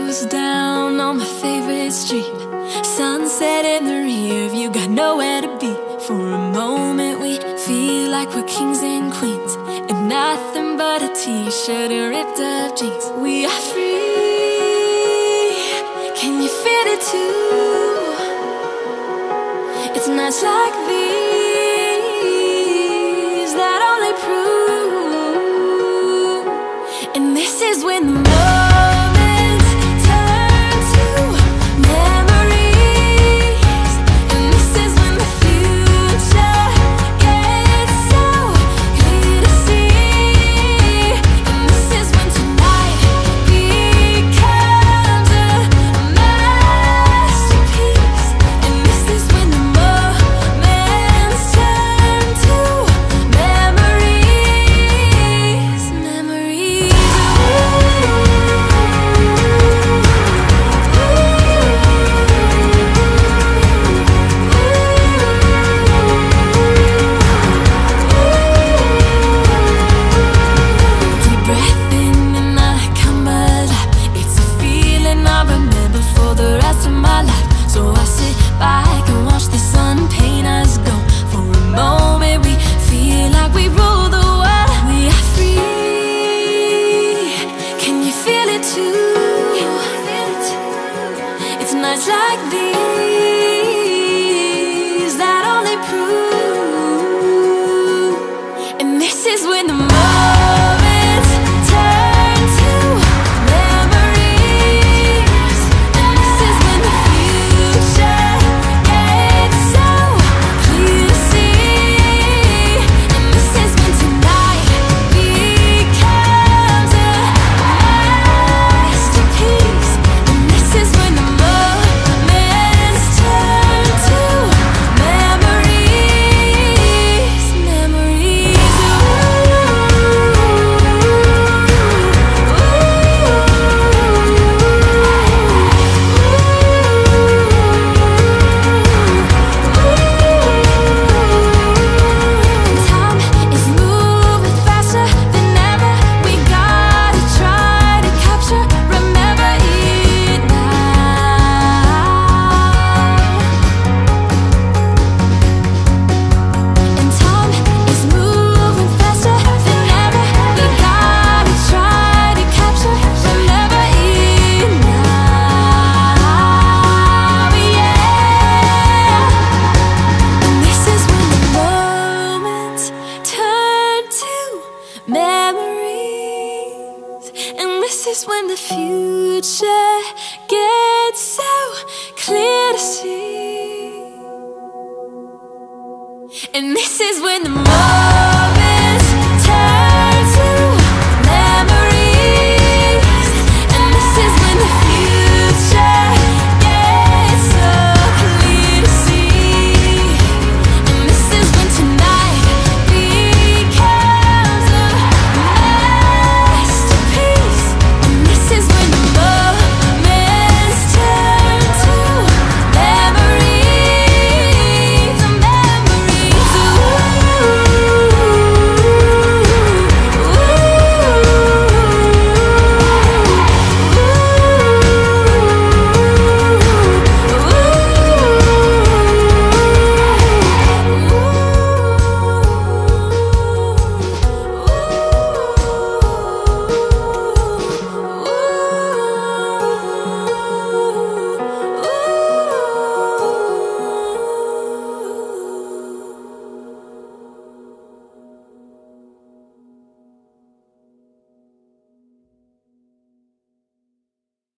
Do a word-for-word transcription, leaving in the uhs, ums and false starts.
windows down on my favorite street. Sunset in the rear view, got nowhere to be. For a moment we feel like we're kings and queens, and nothing but a t-shirt and ripped up jeans. We are free, can you feel it too? It's nights like these that only prove. And this is when the moments turn to memories. And this is when the future gets so clear to see. And this is when tonight becomes a masterpiece. And this is when the moments turn to memories. Memories. Deep breath in and I come alive. It's a feeling I remember for the rest of my life. So I sit back and watch the sun paint us gold. For a moment we feel like we rule the world. We are free, can you feel it too? It's nights like these that only prove. And this is when the moments turn to memories. And this is when the future gets so clear to see. And this is when tonight becomes a masterpiece. And this is when the moments turn to memories. Memories. Time is moving faster than ever. We gotta try to capture, remember it now. And time is moving faster than ever. We gotta try to capture, remember it now. Yeah. And this is when the moments turn to memories. And this is when the future gets so clear to see. And this is when the moments